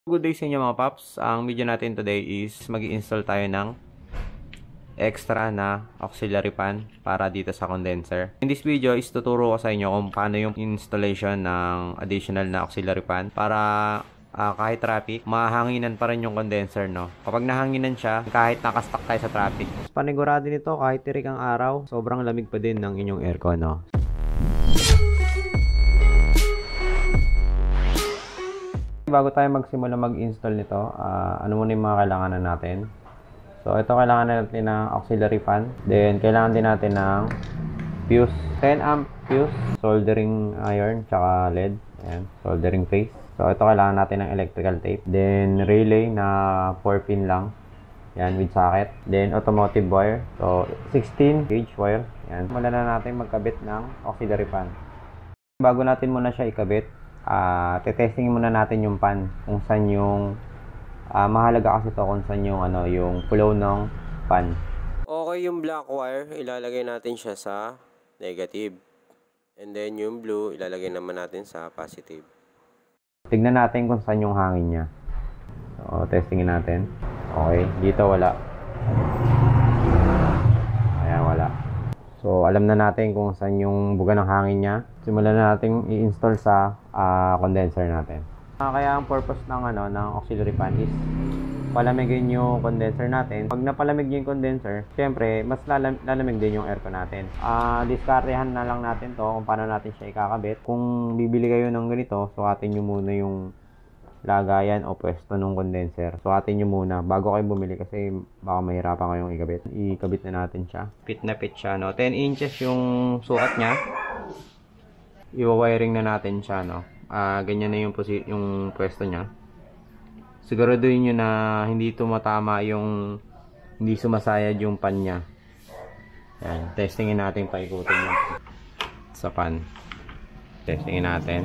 Good day sa inyo mga paps. Ang video natin today is mag-i-install tayo ng extra na auxiliary fan para dito sa condenser. In this video is tuturo ko sa inyo kung paano yung installation ng additional na auxiliary fan para kahit traffic, mahanginan pa rin yung condenser, no? Kapag nahanginan siya, kahit nakastuck tayo sa traffic. Panigurado nito, kahit tirik ang araw, sobrang lamig pa din ng inyong aircon, no? Bago tayo magsimula mag-install nito, ano muna yung mga kailanganan natin. So, ito kailangan natin ng auxiliary fan. Then, kailangan din natin ng fuse. 10 amp fuse, soldering iron, tsaka LED. Ayan, soldering face. So, ito kailangan natin ng electrical tape. Then, relay na 4-pin lang. Yan, with socket. Then, automotive wire. So, 16 gauge wire. Yan. Mula na natin magkabit ng auxiliary fan. Bago natin muna siya ikabit, tetestingin muna natin yung pan kung saan yung mahalaga kasi to kung saan yung yung flow ng pan. Okay, yung black wire ilalagay natin siya sa negative, and then yung blue ilalagay naman natin sa positive. Tignan natin kung saan yung hangin niya. So, testingin natin. Okay, dito wala. Ayan, wala. So, alam na natin kung saan yung buga ng hangin niya. Simulan na natin i-install sa condenser natin. Kaya ang purpose ng ng auxiliary fan is palamigin yung condenser natin. Pag napalamig yung condenser, syempre mas lalamig din yung aircon natin. Diskartehan na lang natin to kung paano natin siya ikakabit. Kung bibili kayo ng ganito, sukatin nyo muna yung lagayan o pwesto ng condenser. Sukatin nyo muna bago kayo bumili kasi baka mahirapan kayong ikabit. Ikabit na natin siya. Fit na fit siya, no? 10 inches yung sukat niya. I-wiring na natin siya, no? Ganyan na yung pwesto niya. Siguraduhin nyo na hindi tumatama yung hindi sumasayad yung pan niya. Yan. Testingin natin paikutin niya sa pan. Testingin natin.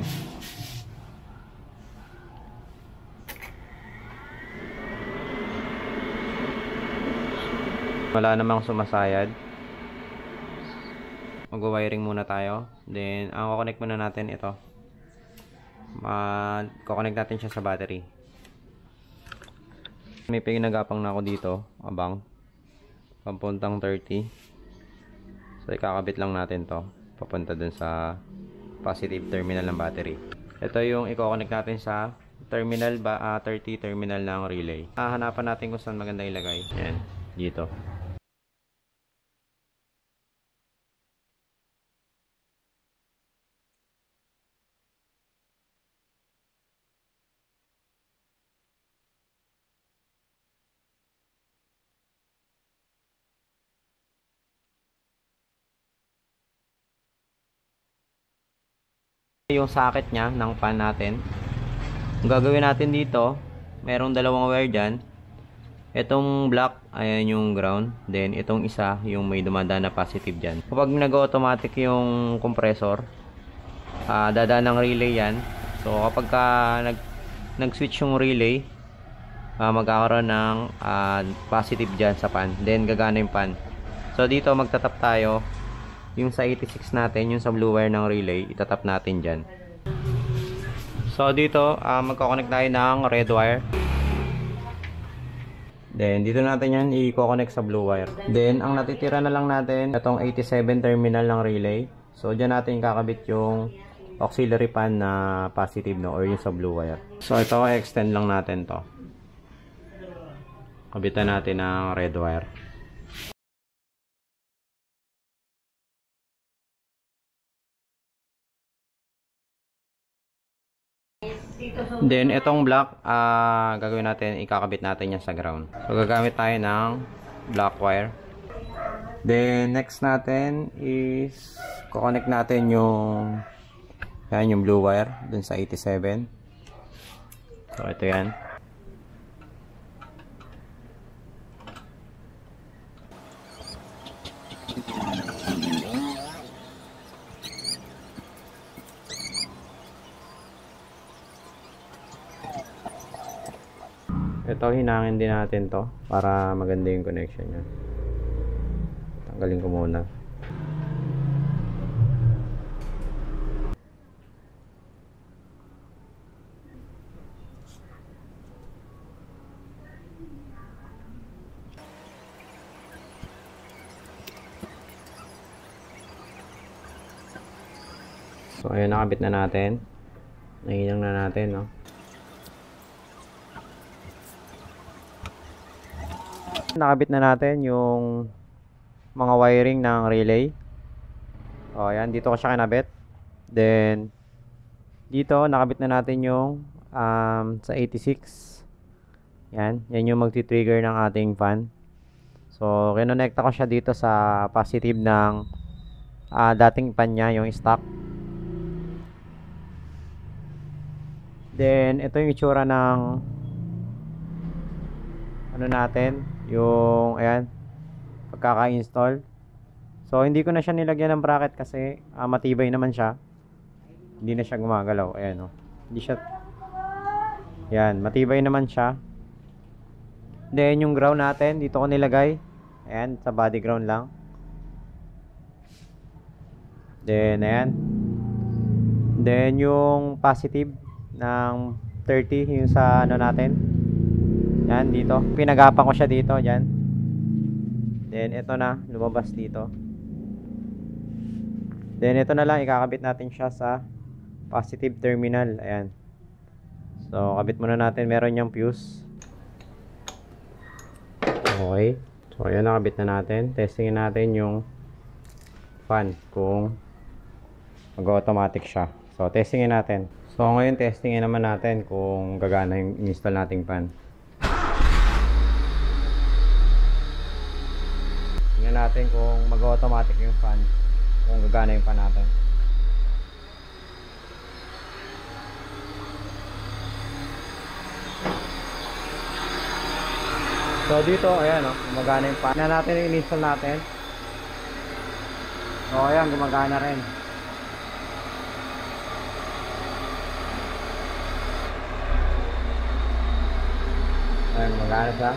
Wala namang sumasayad. Mag-wiring muna tayo. Then, ang kukonect muna natin ito. Kukonect natin siya sa battery. May pinagapang na ako dito. Abang. Pampuntang 30. So, ikakabit lang natin to. Papunta dun sa positive terminal ng battery. Ito yung i-connect natin sa terminal 30 terminal ng relay. Hanapan natin kung saan maganda ilagay. Yan. Dito. Yung socket niya ng fan natin. Ang gagawin natin dito, merong dalawang wire dyan. Itong black, ayan yung ground. Then itong isa, yung may dumadaan na positive dyan. Kapag nag-automatic yung compressor, dadaan ng relay yan. So kapag nag-switch yung relay, magkakaroon ng positive dyan sa pan. Then gagana yung pan. So dito magtatap tayo. Yung sa 86 natin, yung sa blue wire ng relay, itatap natin dyan. So dito, magkoconnect tayo ng red wire. Then dito natin yan i-connect sa blue wire. Then ang natitira na lang natin, itong 87 terminal ng relay. So dyan natin kakabit yung auxiliary fan na positive, no, or yung sa blue wire. So ito, extend lang natin to. Kabitan natin ng red wire. Then itong black, gagawin natin, ikakabit natin yan sa ground. So gagamit tayo ng black wire. Then next natin is kukonect natin yung blue wire dun sa 87. So ito yan. Ito, hinangin din natin to para maganda yung connection niya. Tanggalin ko muna. So, ayun, nakabit na natin. Nahinang na natin, no? Nakabit na natin yung mga wiring ng relay. O, ayan. Dito ko siya kinabit. Then, dito, nakabit na natin yung sa 86. Yan. Yan yung magti-trigger ng ating fan. So, kinonekta ko siya dito sa positive ng dating fan niya, yung stock. Then, ito yung itsura ng ano natin, yung, ayan, pagkaka-install. So, hindi ko na siya nilagyan ng bracket kasi matibay naman siya. Hindi na siya gumagalaw. Ayan, oh. Hindi siya, yan, matibay naman siya. Then, yung ground natin, dito ko nilagay. Ayan, sa body ground lang. Then, ayan. Then, yung positive ng 30, yung sa ano natin. Yan, dito. Pinagapan ko siya dito, dyan. Then, ito na, lumabas dito. Then, ito na lang, ikakabit natin siya sa positive terminal. Ayan. So, kabit muna natin. Meron yung fuse. Okay. So, ayan, nakabit na natin. Testingin natin yung fan kung mag-automatic siya. So, testingin natin. So, ngayon, testingin naman natin kung gagana yung install nating fan. Tingnan natin kung mag-automatic yung fan. Kung gagana yung fan natin. So, dito, ayan, oh, gumagana yung fan. Tingnan natin yung install natin. So, ayan, gumagana rin. Ayan, gumagana siya.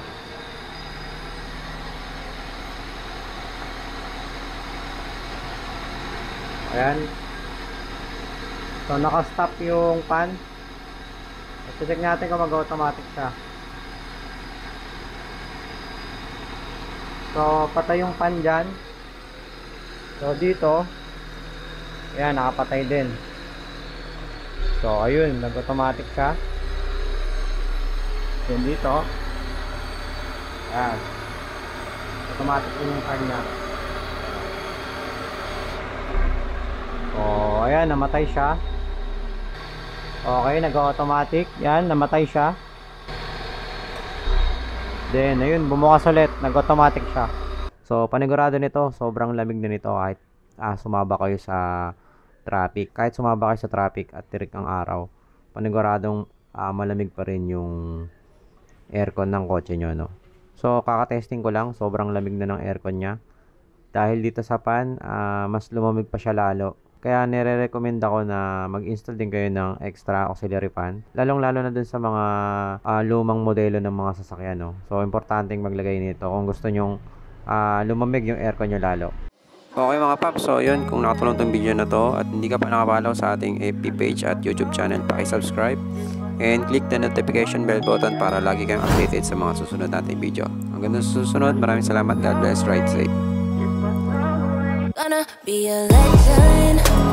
Ayan. So, naka-stop yung fan. I-check natin kung mag-automatic siya. So, patay yung fan dyan. So, dito, ayan, nakapatay din. So, ayun, nag-automatic siya. Then dito, ayan, automatic din yung fan niya. So, ayan, namatay siya. Okay, nag-automatic. Yan, namatay siya. Then, ayun, bumukas ulit. Nag-automatic siya. So, panigurado nito, sobrang lamig na nito kahit sumaba kayo sa traffic. Kahit sumaba kayo sa traffic at tirik ang araw, paniguradong malamig pa rin yung aircon ng kotse nyo, no? So, kakatesting ko lang. Sobrang lamig na ng aircon niya. Dahil dito sa fan, mas lumamig pa siya lalo. Kaya nire-recommend ako na mag-install din kayo ng extra auxiliary fan. Lalong-lalo na dun sa mga lumang modelo ng mga sasakyan, no? So, importanteng maglagay nito kung gusto nyong lumamig yung aircon nyo lalo. Okay mga paps, so yun, kung nakatulong tong video na to at hindi ka pa nakapalaw sa ating FB page at YouTube channel, paki-subscribe and click the notification bell button para lagi kayong updated sa mga susunod nating video. Hanggang sa susunod, maraming salamat. God bless, ride safe. Gonna be a legend.